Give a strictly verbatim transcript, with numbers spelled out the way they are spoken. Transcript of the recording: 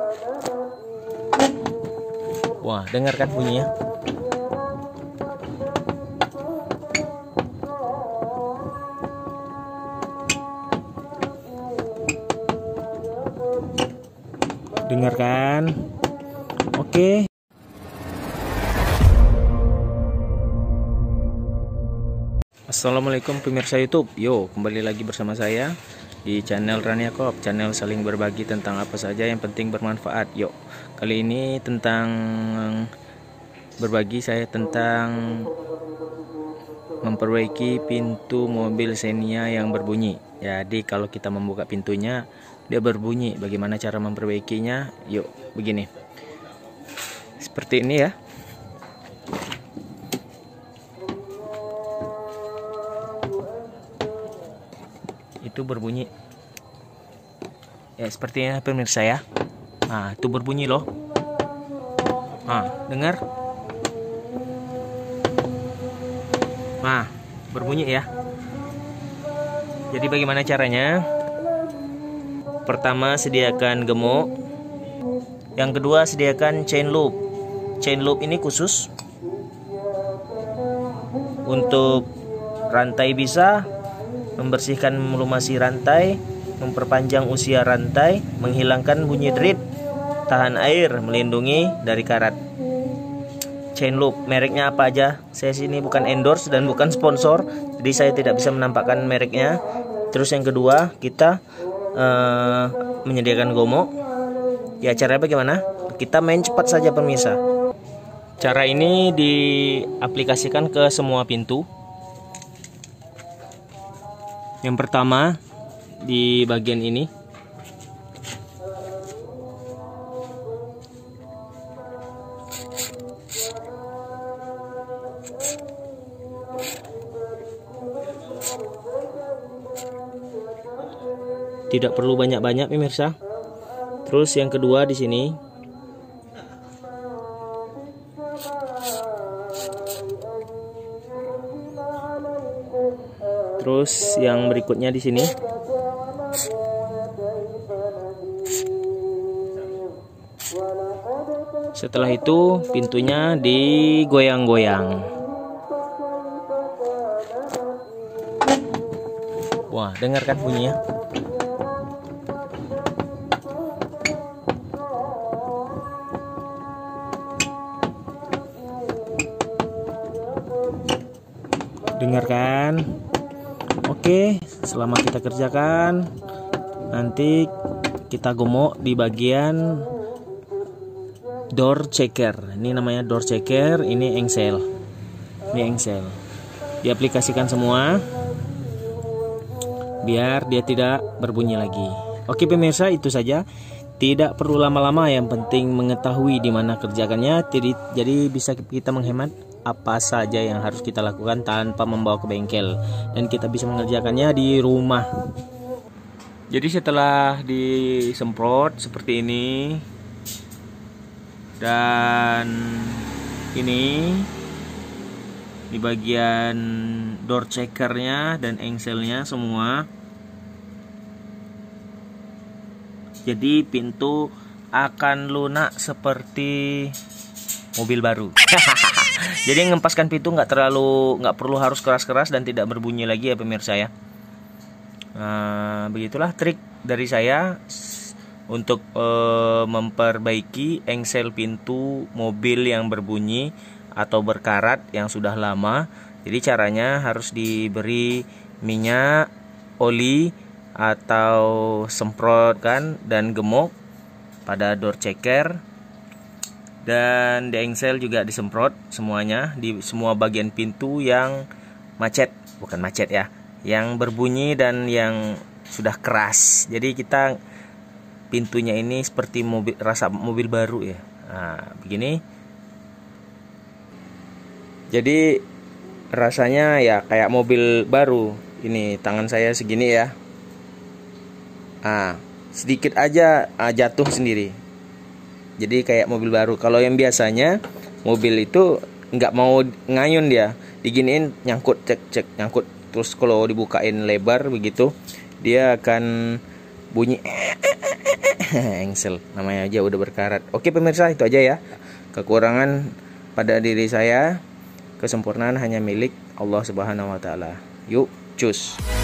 Wah, dengar kan bunyinya? Dengar kan? Oke. Assalamualaikum pemirsa YouTube. Yo, kembali lagi bersama saya di channel Rani Yakob, channel saling berbagi tentang apa saja yang penting bermanfaat. Yuk, kali ini tentang berbagi saya tentang memperbaiki pintu mobil Xenia yang berbunyi. Jadi kalau kita membuka pintunya dia berbunyi, bagaimana cara memperbaikinya? Yuk, begini. Seperti ini ya. Itu berbunyi. Ya, sepertinya pemirsa ya. Nah, itu berbunyi loh. Nah, dengar? Nah, berbunyi ya. Jadi bagaimana caranya? Pertama, sediakan gemuk. Yang kedua, sediakan chain loop. Chain loop ini khusus untuk rantai bisa, membersihkan melumasi rantai, memperpanjang usia rantai, menghilangkan bunyi derit, tahan air, melindungi dari karat. Chain loop, mereknya apa aja? Saya sini bukan endorse dan bukan sponsor, jadi saya tidak bisa menampakkan mereknya. Terus yang kedua, kita uh, menyediakan gomok. Ya, caranya bagaimana? Kita main cepat saja pemirsa. Cara ini diaplikasikan ke semua pintu. Yang pertama di bagian ini. Tidak perlu banyak-banyak pemirsa. Terus yang kedua di sini. Terus yang berikutnya di sini. Setelah itu pintunya digoyang-goyang. Wah, dengar kan bunyinya? Dengarkan. Oke, selama kita kerjakan, nanti kita gomok di bagian door checker. Ini namanya door checker, ini engsel. Ini engsel. Diaplikasikan semua biar dia tidak berbunyi lagi. Oke pemirsa, itu saja. Tidak perlu lama-lama, yang penting mengetahui di mana kerjakannya. Jadi, jadi bisa kita menghemat apa saja yang harus kita lakukan tanpa membawa ke bengkel, dan kita bisa mengerjakannya di rumah. Jadi setelah disemprot seperti ini, dan ini di bagian door checkernya dan engselnya semua, jadi pintu akan lunak seperti mobil baru. Jadi ngempaskan pintu nggak terlalu, nggak perlu harus keras-keras dan tidak berbunyi lagi ya pemirsa ya. Nah, begitulah trik dari saya untuk e, memperbaiki engsel pintu mobil yang berbunyi atau berkarat yang sudah lama. Jadi caranya harus diberi minyak, oli atau semprot kan, dan gemuk pada door checker. Dan di engsel juga disemprot semuanya di semua bagian pintu yang macet, bukan macet ya, yang berbunyi dan yang sudah keras. Jadi kita pintunya ini seperti mobil, rasa mobil baru ya. Nah, begini. Jadi rasanya ya kayak mobil baru. Ini tangan saya segini ya. Ah, sedikit aja ah, jatuh sendiri. Jadi kayak mobil baru. Kalau yang biasanya mobil itu nggak mau ngayun, dia diginiin nyangkut, cek cek nyangkut. Terus kalau dibukain lebar begitu, dia akan bunyi Engsel, namanya aja udah berkarat. Oke pemirsa, itu aja ya. Kekurangan pada diri saya, kesempurnaan hanya milik Allah Subhanahu wa taala. Yuk, cus.